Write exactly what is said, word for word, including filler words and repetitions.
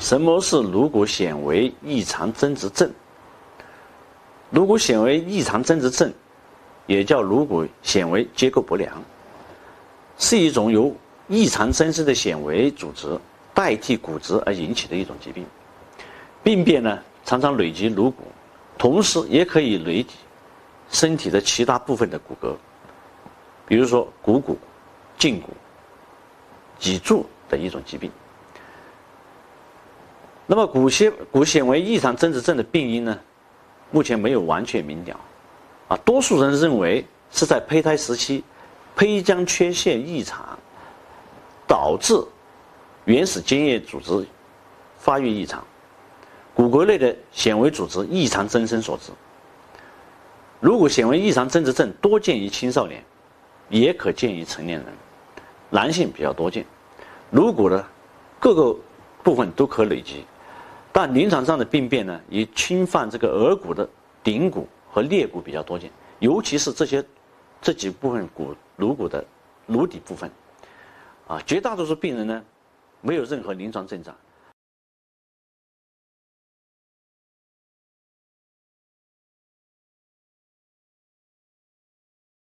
什么是颅骨显微异常增殖症？颅骨显微异常增殖症，也叫颅骨显微结构不良，是一种由异常增生的显微组织代替骨质而引起的一种疾病。病变呢，常常累及颅骨，同时也可以累及身体的其他部分的骨骼，比如说股骨、胫骨、脊柱的一种疾病。那么骨纤骨显微异常增殖症的病因呢，目前没有完全明了，啊，多数人认为是在胚胎时期胚浆缺陷异常导致原始间叶组织发育异常，骨骼内的显微组织异常增生所致。颅骨显微异常增殖症多见于青少年，也可见于成年人，男性比较多见。颅骨的各个部分都可累积，但临床上的病变呢，以侵犯这个额骨的顶骨和颞骨比较多见，尤其是这些这几部分骨颅骨的颅底部分，啊，绝大多数病人呢，没有任何临床症状，